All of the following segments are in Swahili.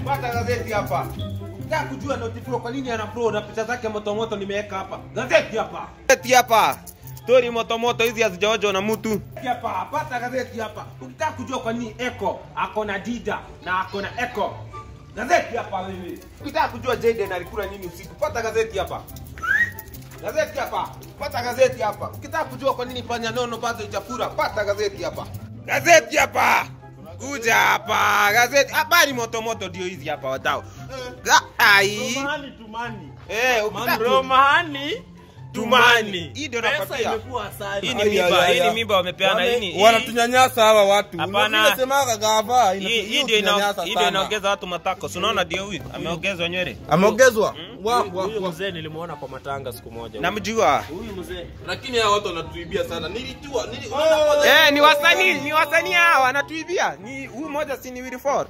Pata gazeti hapa. Nataka kujua Notifro kwa nini ana pro na picha zake moto nimeweka hapa. Gazeti hapa. Gazeti hapa. Story moto hizi hazijaojo na mtu. Hapa, pata gazeti hapa. Ukitaka kujua kwa nini Echo ako na Dida na ako na Echo. Gazeti hapa wewe. Ukitaka kujua Jaden alikula nini usiku, pata gazeti hapa. Gazeti hapa. Pata gazeti hapa. Ukitaka kujua kwa nini panya nono bado hajafura, pata gazeti hapa. Gazeti hapa. Kuja hapa. Gazeti habari moto ndio hizi hapa wadau. Ai. Tumani. Romani. Tumani. Hii ndio napatia. Hii ni mimba wamepeana hii. Wanatunyanyasa hawa watu. Unasemaga gava hii ndio inaongeza watu matako. Unaona ndio huyu ameongezwa nywele. Ameongezwa? Huyu mzee nilimuona kwa matanga siku moja. Namjua. Huyu mzee. Lakini hao watu wanatuibia sana. Nilijua. Ni wasanii hawa wanatuibia. Ni huyu mmoja si ni Wilford.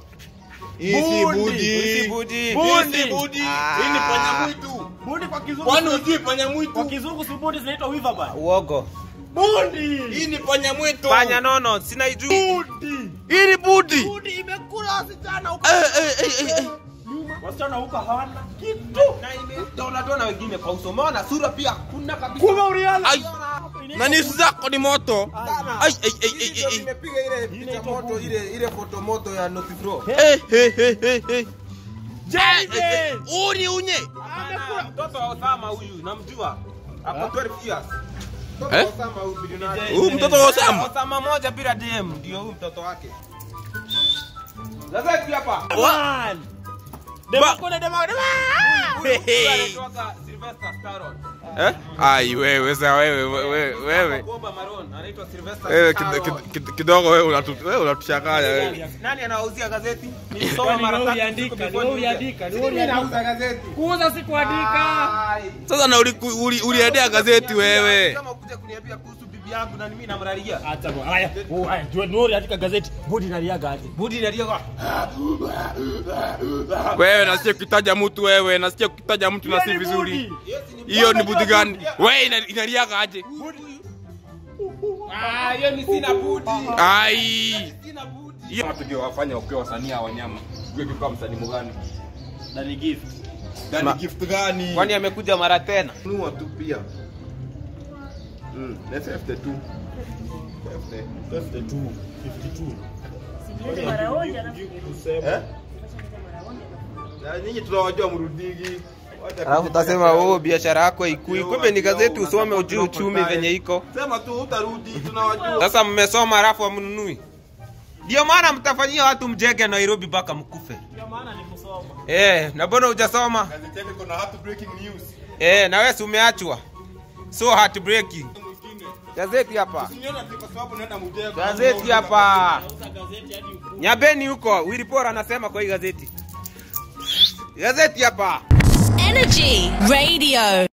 Budi. Hii ni panya mwitu. Budi kwa kizungu. Kwani hujui panya mwitu? Kwa kizungu si budi zinaitwa weaverby. Uogo. Budi. Hii ni panya mwitu. Panya nono, sina ijui. Budi. Hii ni budi. Budi imekula wasichana huko. Wasichana huko hawana kitu. Na dona wengine kwa uso. Umeona sura pia kuna kabisa. Kuma uriala. Na nisu zako ni moto. Nimepiga ile picha moto ile foto moto ya Notifro. Jaden. Unye. Mtoto wa Osama huyu namjua. Hapo 12 years. Mtoto wa Osama huyu bilionari. Huyu mtoto wa Osama. Osama moja bila DM ndio huyu mtoto wake. Gazeti hapa. One. Dema. Anaitwa Sylvester Stallone. Ai wewe sasa wewe. Boba Maroon anaitwa Sylvester Wewe Stallone. kidogo wewe unatuchanganya wewe. Nani anauzia gazeti? Nilisoma mara tatu. Uliandika. Mimi nauza gazeti. Kuuza si kuandika. Sasa na uliendea gazeti wewe. Kama ukuje kuniambia kuhusu bibi yangu na mimi namlalia. Acha bwana. Haya. Jua Nuri andika gazeti. Budi naliaga aje. Budi nalia. Wewe nasikia kutaja mtu wewe, nasikia kutaja mtu na si vizuri. Hiyo ni budi gani? Wewe inaliaga aje? Hiyo ni sina budi. Ai. Sina budi. Hiyo watu ndio wafanya ukiwa wasanii wa wanyama. Wewe kwa msanii mgani? Dani gift. Dani gift gani? Kwani amekuja mara tena? Nunua tu pia. Let's have the two. 52. Na nyinyi tunawajua mrudigi. Alafu utasema biashara yako ikui. Kumbe ni gazeti usome ujue uchumi venye iko. Sema tu utarudi tunawajua. Sasa mmesoma alafu hamnunui. Ndio maana mtafanyia watu mjege Nairobi mpaka mkufe. Ndio maana ni kusoma. Na mbona hujasoma? Gazeti yako kuna heartbreaking news. Na wewe umeachwa. So heartbreaking. Gazeti hapa. Usiniona kwa sababu naenda mjego. Gazeti hapa. Nyabeni huko, Wilipora anasema kwa hii gazeti. Gazeti hapa. Energy Radio.